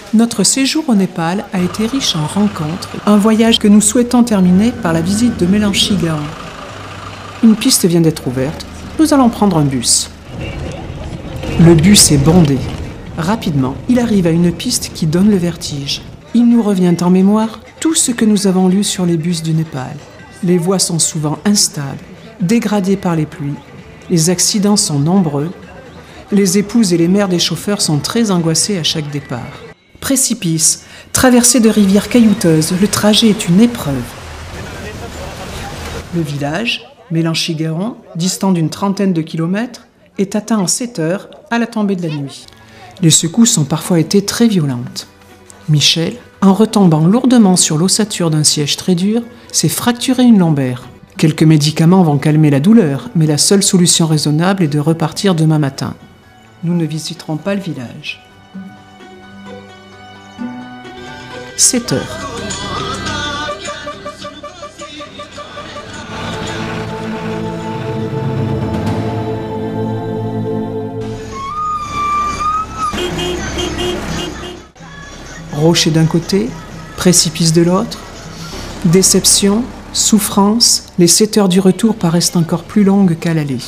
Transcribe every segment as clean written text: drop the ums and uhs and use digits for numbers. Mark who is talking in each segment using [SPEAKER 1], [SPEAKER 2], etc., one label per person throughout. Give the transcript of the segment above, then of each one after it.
[SPEAKER 1] Notre séjour au Népal a été riche en rencontres, un voyage que nous souhaitons terminer par la visite de Melanchi-Gaon. Une piste vient d'être ouverte, nous allons prendre un bus. Le bus est bondé. Rapidement, il arrive à une piste qui donne le vertige. Il nous revient en mémoire tout ce que nous avons lu sur les bus du Népal. Les voies sont souvent instables, dégradées par les pluies. Les accidents sont nombreux. Les épouses et les mères des chauffeurs sont très angoissées à chaque départ. Précipices, traversée de rivières caillouteuses, le trajet est une épreuve. Le village, Melanchi-Gaon, distant d'une trentaine de kilomètres, est atteint en 7 heures à la tombée de la nuit. Les secousses ont parfois été très violentes. Michel, en retombant lourdement sur l'ossature d'un siège très dur, s'est fracturé une lombaire. Quelques médicaments vont calmer la douleur, mais la seule solution raisonnable est de repartir demain matin. Nous ne visiterons pas le village. 7 heures. Rocher d'un côté, précipice de l'autre. Déception, souffrance, les 7 heures du retour paraissent encore plus longues qu'à l'aller.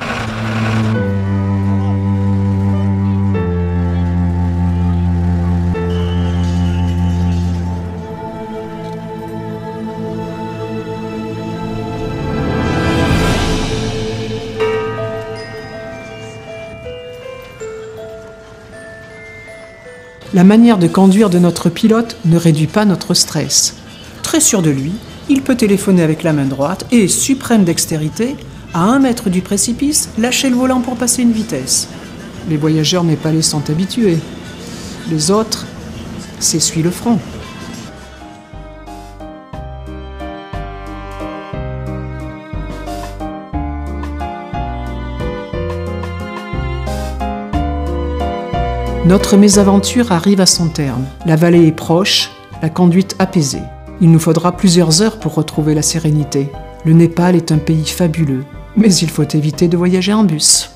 [SPEAKER 1] La manière de conduire de notre pilote ne réduit pas notre stress. Très sûr de lui, il peut téléphoner avec la main droite et, suprême dextérité, à 1 mètre du précipice, lâcher le volant pour passer une vitesse. Les voyageurs népalais sont habitués. Les autres s'essuient le front. Notre mésaventure arrive à son terme. La vallée est proche, la conduite apaisée. Il nous faudra plusieurs heures pour retrouver la sérénité. Le Népal est un pays fabuleux, mais il faut éviter de voyager en bus.